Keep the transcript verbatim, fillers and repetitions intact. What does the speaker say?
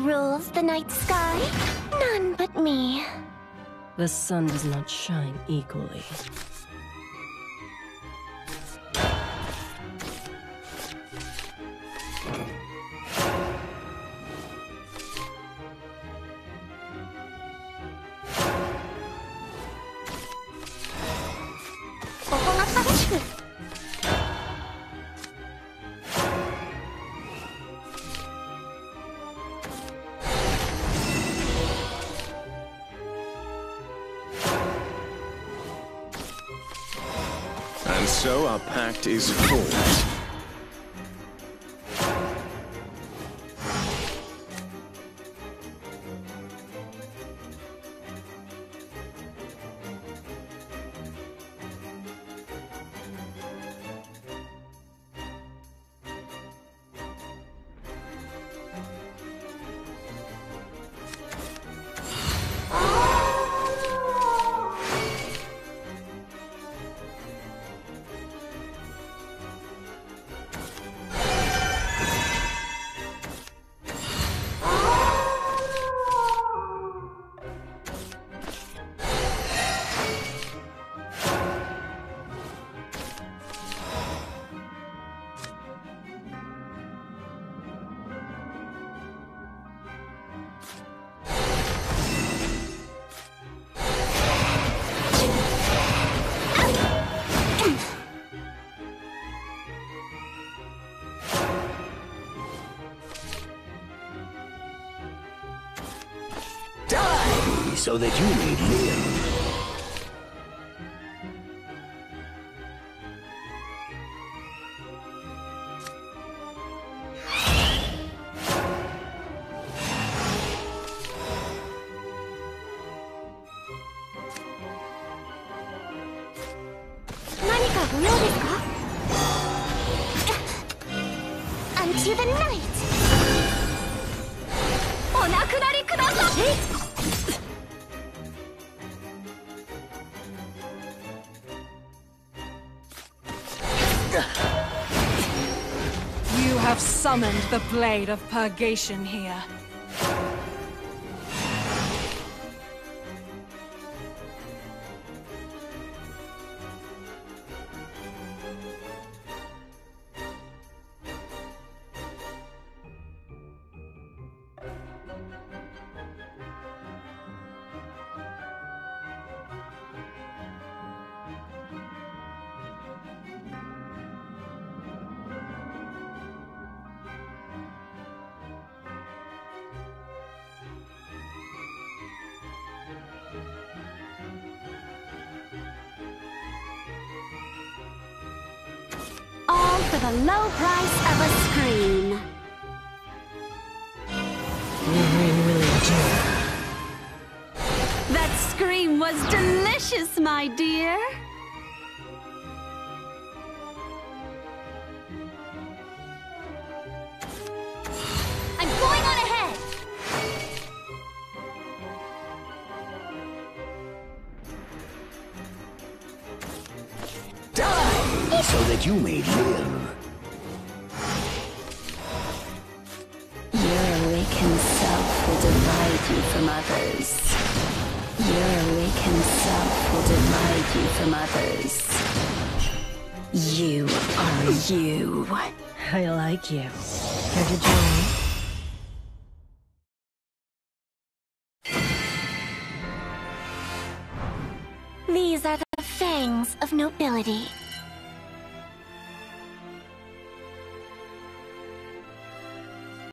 rules the night sky? None but me. The sun does not shine equally. And so our pact is forged. Die so that you may live. Unto the night! You have summoned the Blade of Purgation here. All for the low price of a scream. You really, really do. That scream was delicious, my dear. I'm going on ahead. Die so that you may live. Your awakened self will divide you from others. Your awakened self will divide you from others. You are you. I like you. Care to join? These are the fangs of nobility.